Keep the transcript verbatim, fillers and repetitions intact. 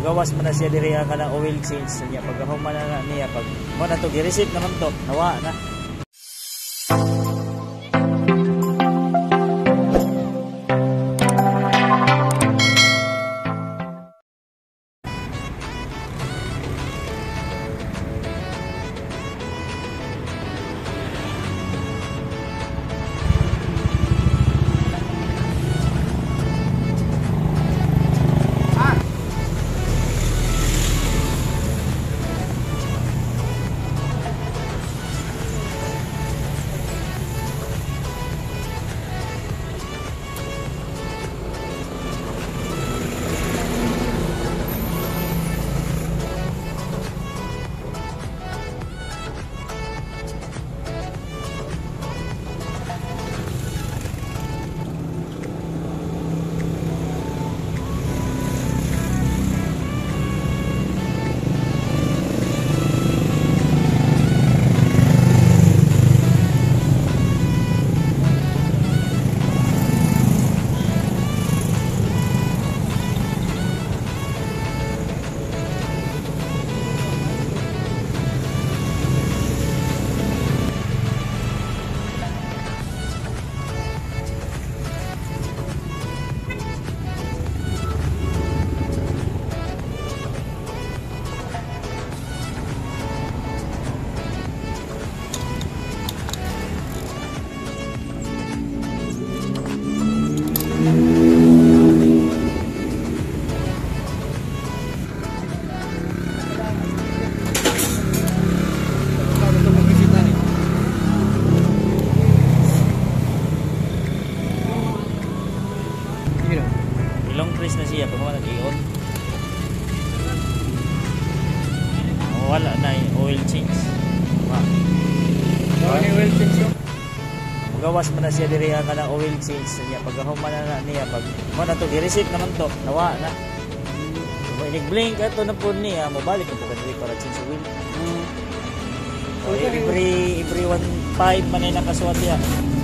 gawas man na siya diri ang kanang oil change niya pag human na niya pag mo na to gi-receipt naman to nawa na. Long press na siya pag nag-i-on. Wala na yung oil change. Wala na yung oil change yun. Magawas man na siya diri ang kanang oil change niya pag human na niya pag mo na to gi-receipt naman to nawa na. So nag-blink ato na po niya mobalik ko ka diri para change oil. So, every every one five man ay nakasuwat niya.